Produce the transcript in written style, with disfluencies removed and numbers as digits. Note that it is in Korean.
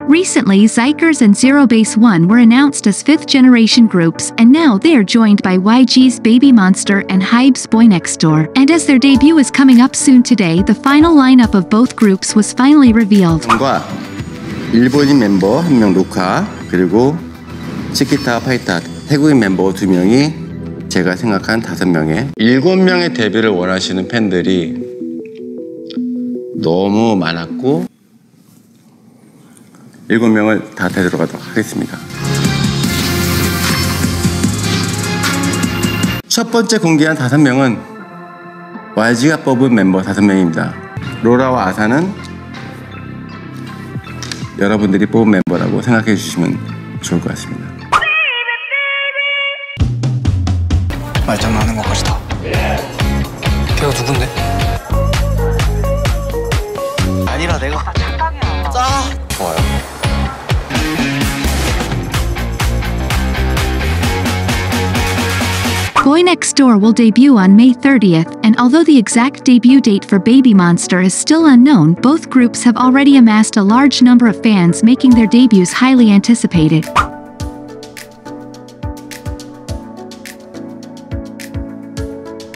Recently, Xikers and Zero Base One were announced as fifth-generation groups, and now they are joined by YG's Babymonster and Hybe'S Boynextdoor. And as their debut is coming up soon today, the final lineup of both groups was finally revealed. 일본인 멤버 1명 루카, 그리고 치키타 파이타 태국인 멤버 2명이 제가 생각한 5명의 7명의 데뷔를 원하시는 팬들이 너무 많았고 7명을 다 데려가도록 하겠습니다. 첫 번째 공개한 5명은 YG가 뽑은 멤버 5명입니다. 로라와 아사는 여러분들이 뽑은 멤버라고 생각해 주시면 좋을 것 같습니다. 말장난하는 것까지다. 걔가 누군데? 아니라 내가 착각이야. 좋아요. Boynextdoor will debut on May 30th, and although the exact debut date for Babymonster is still unknown, both groups have already amassed a large number of fans, making their debuts highly anticipated.